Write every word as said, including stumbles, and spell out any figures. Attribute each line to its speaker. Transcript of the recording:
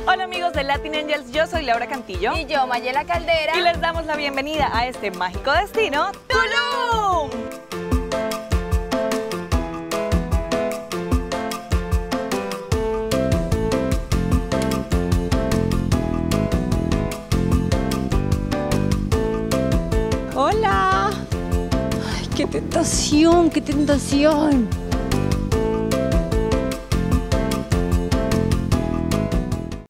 Speaker 1: Hola amigos de Latin Angels, yo soy Laura Cantillo.
Speaker 2: Y yo, Mayela Caldera.
Speaker 1: Y les damos la bienvenida a este mágico destino, Tulum.
Speaker 2: Hola. Ay, qué tentación, qué tentación.